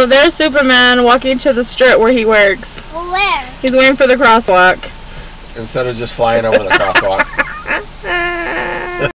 So there's Superman walking to the strip where he works. Where? He's waiting for the crosswalk. Instead of just flying over the crosswalk.